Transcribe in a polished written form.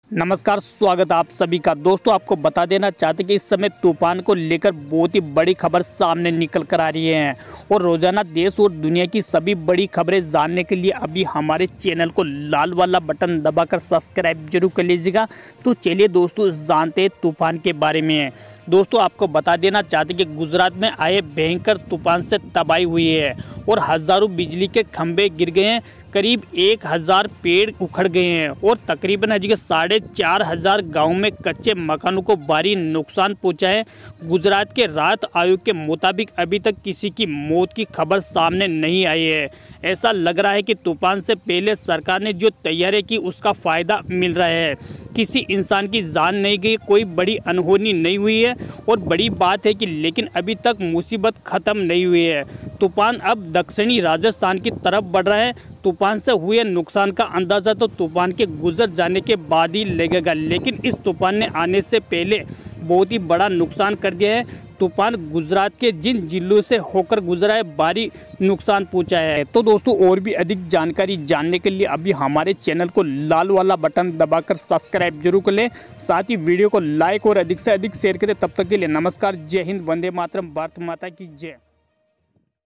नमस्कार, स्वागत आप सभी का। दोस्तों, आपको बता देना चाहते कि इस समय तूफान को लेकर बहुत ही बड़ी खबर सामने निकल कर आ रही है और रोजाना देश और दुनिया की सभी बड़ी खबरें जानने के लिए अभी हमारे चैनल को लाल वाला बटन दबाकर सब्सक्राइब जरूर कर लीजिएगा। तो चलिए दोस्तों, जानते हैं तूफान के बारे में। दोस्तों, आपको बता देना चाहते कि गुजरात में आए भयंकर तूफान से तबाही हुई है और हजारों बिजली के खंभे गिर गए हैं, करीब 1000 पेड़ उखड़ गए हैं और तकरीबन 4,500 गाँव में कच्चे मकानों को भारी नुकसान पहुंचा है। गुजरात के राहत आयोग के मुताबिक अभी तक किसी की मौत की खबर सामने नहीं आई है। ऐसा लग रहा है कि तूफान से पहले सरकार ने जो तैयारी की उसका फायदा मिल रहा है। किसी इंसान की जान नहीं गई, कोई बड़ी अनहोनी नहीं हुई है और बड़ी बात है कि लेकिन अभी तक मुसीबत खत्म नहीं हुई है। तूफान अब दक्षिणी राजस्थान की तरफ बढ़ रहा है। तूफान से हुए नुकसान का अंदाज़ा तो तूफान के गुजर जाने के बाद ही लगेगा, लेकिन इस तूफान ने आने से पहले बहुत ही बड़ा नुकसान कर दिया है। तूफान गुजरात के जिन जिलों से होकर गुजरा है, भारी नुकसान पहुंचा है। तो दोस्तों, और भी अधिक जानकारी जानने के लिए अभी हमारे चैनल को लाल वाला बटन दबाकर सब्सक्राइब जरूर कर लें। साथ ही वीडियो को लाइक और अधिक से अधिक शेयर करें। तब तक के लिए नमस्कार, जय हिंद, वंदे मातरम, भारत माता की जय।